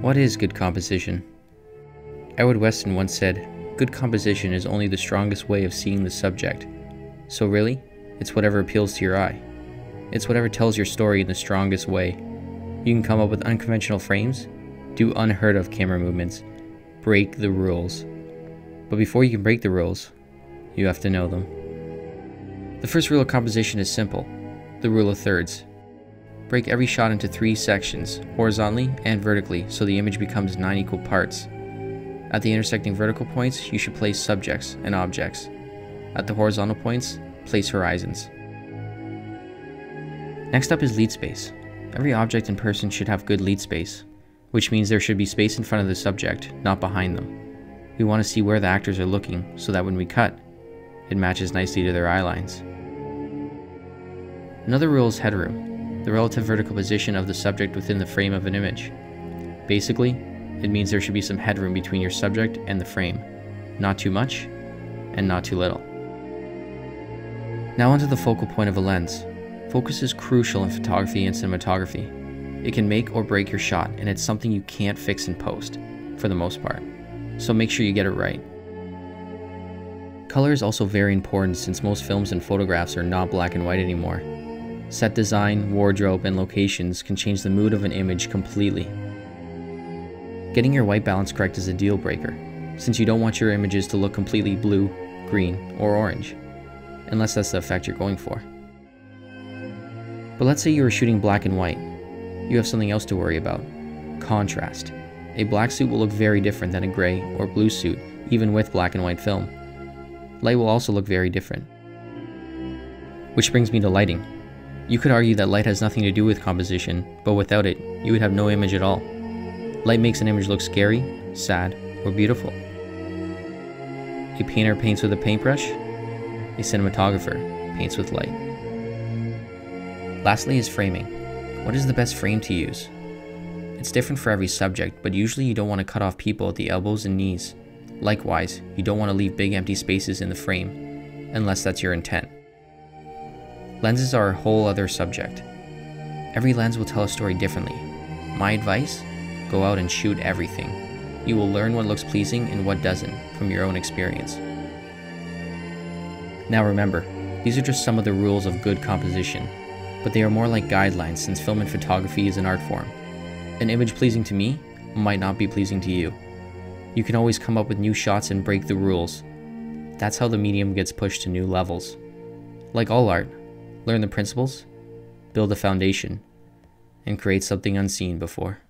What is good composition? Edward Weston once said, "Good composition is only the strongest way of seeing the subject." So really, it's whatever appeals to your eye. It's whatever tells your story in the strongest way. You can come up with unconventional frames, do unheard of camera movements, break the rules. But before you can break the rules, you have to know them. The first rule of composition is simple, the rule of thirds. Break every shot into 3 sections, horizontally and vertically, so the image becomes 9 equal parts. At the intersecting vertical points, you should place subjects and objects. At the horizontal points, place horizons. Next up is lead space. Every object and person should have good lead space, which means there should be space in front of the subject, not behind them. We want to see where the actors are looking, so that when we cut, it matches nicely to their eye lines. Another rule is headroom, the relative vertical position of the subject within the frame of an image. Basically, it means there should be some headroom between your subject and the frame, not too much and not too little. Now onto the focal point of a lens. Focus is crucial in photography and cinematography. It can make or break your shot, and it's something you can't fix in post, for the most part. So make sure you get it right. Color is also very important since most films and photographs are not black and white anymore. Set design, wardrobe, and locations can change the mood of an image completely. Getting your white balance correct is a deal breaker, since you don't want your images to look completely blue, green, or orange, unless that's the effect you're going for. But let's say you are shooting black and white. You have something else to worry about: contrast. A black suit will look very different than a gray or blue suit, even with black and white film. Light will also look very different. Which brings me to lighting. You could argue that light has nothing to do with composition, but without it, you would have no image at all. Light makes an image look scary, sad, or beautiful. A painter paints with a paintbrush. A cinematographer paints with light. Lastly is framing. What is the best frame to use? It's different for every subject, but usually you don't want to cut off people at the elbows and knees. Likewise, you don't want to leave big empty spaces in the frame, unless that's your intent. Lenses are a whole other subject. Every lens will tell a story differently. My advice? Go out and shoot everything. You will learn what looks pleasing and what doesn't from your own experience. Now remember, these are just some of the rules of good composition, but they are more like guidelines since film and photography is an art form. An image pleasing to me might not be pleasing to you. You can always come up with new shots and break the rules. That's how the medium gets pushed to new levels. Like all art, learn the principles, build a foundation, and create something unseen before.